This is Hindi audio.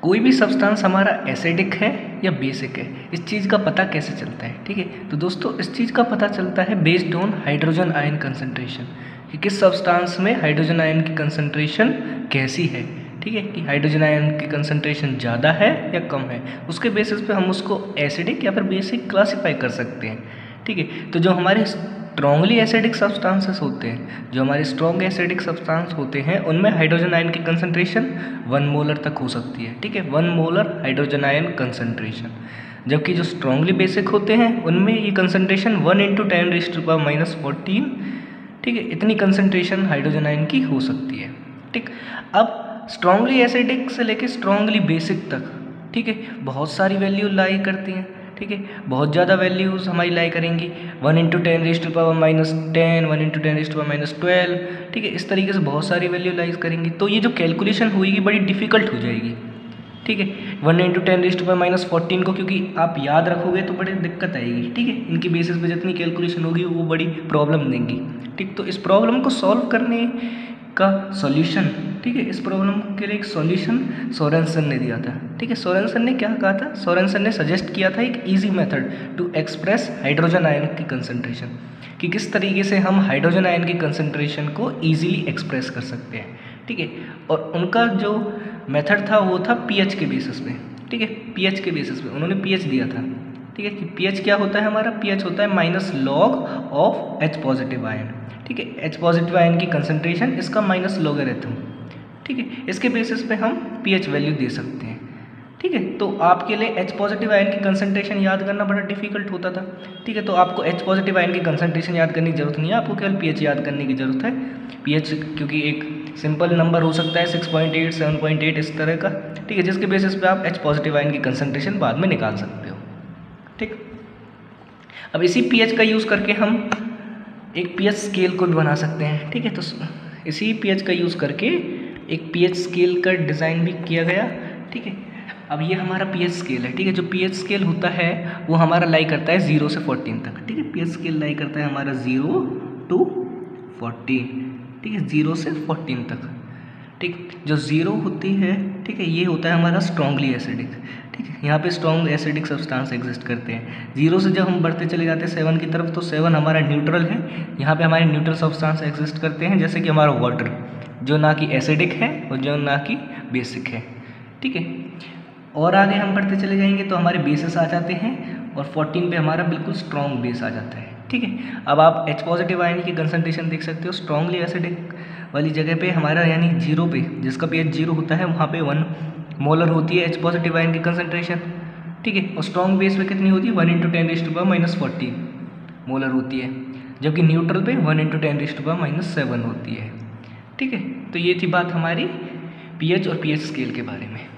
कोई भी सब्सटेंस हमारा एसिडिक है या बेसिक है, इस चीज़ का पता कैसे चलता है? ठीक है, तो दोस्तों इस चीज़ का पता चलता है based on hydrogen ion concentration, कि किस सब्सटेंस में हाइड्रोजन आयन की कंसंट्रेशन कैसी है। ठीक है, कि हाइड्रोजन आयन की कंसंट्रेशन ज़्यादा है या कम है, उसके बेसिस पे हम उसको एसिडिक या फिर बेसिक क्लासीफाई कर सकते हैं। ठीक है, तो जो हमारे स्ट्रॉन्गली एसिडिक सब्सटेंसेस होते हैं, जो हमारे स्ट्रॉन्ग एसिडिक सब्सटेंस होते हैं, उनमें हाइड्रोजन आयन की कंसंट्रेशन 1 मोलर तक हो सकती है। ठीक है, 1 मोलर हाइड्रोजन आयन कंसंट्रेशन। जबकि जो स्ट्रॉन्गली बेसिक होते हैं उनमें ये कंसंट्रेशन 1 × 10⁻⁻14, ठीक है, इतनी कंसंट्रेशन हाइड्रोजन आयन की हो सकती है। ठीक, अब स्ट्रॉन्गली एसिडिक से लेके स्ट्रॉन्गली बेसिक तक, ठीक है, बहुत सारी वैल्यू लाई करती हैं। ठीक है, बहुत ज़्यादा वैल्यूज़ हमारी लाई करेंगी, 1 × 10⁻10, 1 × 10⁻12, ठीक है, इस तरीके से बहुत सारी वैल्यू लाइज करेंगी। तो ये जो कैलकुलेशन होगी बड़ी डिफ़िकल्ट हो जाएगी। ठीक है, 1 × 10⁻14 को क्योंकि आप याद रखोगे तो बड़ी दिक्कत आएगी। ठीक है, इनकी बेसिस पे जितनी कैलकुलेशन होगी वो बड़ी प्रॉब्लम देंगी। ठीक, तो इस प्रॉब्लम को सॉल्व करने का सॉल्यूशन, ठीक है, इस प्रॉब्लम के लिए एक सॉल्यूशन सोरेनसन ने दिया था। ठीक है, सोरेनसन ने क्या कहा था? सोरेनसन ने सजेस्ट किया था एक easy method to express hydrogen ion की कंसंट्रेशन, कि किस तरीके से हम हाइड्रोजन आयन की कंसंट्रेशन को ईजिली एक्सप्रेस कर सकते हैं। ठीक है, और उनका जो मेथड था वो था पीएच के बेसिस पे। ठीक है, पीएच के बेसिस पे उन्होंने पीएच दिया था। ठीक है, कि पीएच क्या होता है हमारा? पीएच होता है minus log of H positive ion. ठीक है, H पॉजिटिव आयन की कंसंट्रेशन, इसका माइनस लॉगरिथम। ठीक है, इसके बेसिस पे हम पीएच वैल्यू दे सकते हैं। ठीक है, तो आपके लिए H पॉजिटिव आयन की कंसंट्रेशन याद करना बड़ा डिफिकल्ट होता था। ठीक है, तो आपको H पॉजिटिव आयन की कंसंट्रेशन याद करने की जरूरत नहीं है, आपको केवल पीएच याद करने की जरूरत है। पीएच क्योंकि एक सिंपल नंबर हो सकता है 6.8, 7.8 इस तरह का। ठीक है, जिसके बेसिस पे आप H पॉजिटिव आयन की कंसंट्रेशन बाद में निकाल सकते हो। ठीक, अब इसी पीएच का यूज़ करके हम एक पीएच स्केल को भी बना सकते हैं। ठीक है, तो इसी पीएच का यूज़ करके एक पीएच स्केल का डिज़ाइन भी किया गया। ठीक है, अब ये हमारा पीएच स्केल है। ठीक है, जो पीएच स्केल होता है वो हमारा लाई करता है 0 से 14 तक। ठीक है, पीएच स्केल लाई करता है हमारा 0 to 14। ठीक है, 0 से 14 तक। ठीक, जो 0 होती है, ठीक है, ये होता है हमारा स्ट्रॉन्गली एसिडिक। ठीक है, यहाँ पे स्ट्रॉन्ग एसिडिक सब्सटेंस एग्जिस्ट करते हैं। 0 से जब हम बढ़ते चले जाते हैं 7 की तरफ, तो 7 हमारा न्यूट्रल है। यहाँ पे हमारे न्यूट्रल सब्सटेंस एग्जिस्ट करते हैं, जैसे कि हमारा वाटर, जो ना कि एसिडिक है और जो ना कि बेसिक है। ठीक है, और आगे हम बढ़ते चले जाएंगे तो हमारे बेसेस आ जाते हैं और 14 पे हमारा बिल्कुल स्ट्रॉन्ग बेस आ जाता है। ठीक है, अब आप H पॉजिटिव आयन की कंसंट्रेशन देख सकते हो। स्ट्रॉन्गली एसिडिक वाली जगह पे हमारा यानी 0 पे, जिसका pH 0 होता है, वहाँ पे 1 मोलर होती है H पॉजिटिव आयन की कंसंट्रेशन। ठीक है, और स्ट्रॉन्ग बेस पे कितनी होती है? 1 × 10⁻14 मोलर होती है, जबकि न्यूट्रल पे 1 × 10⁻7 होती है। ठीक है, तो ये थी बात हमारी पीएच और पीएच स्केल के बारे में।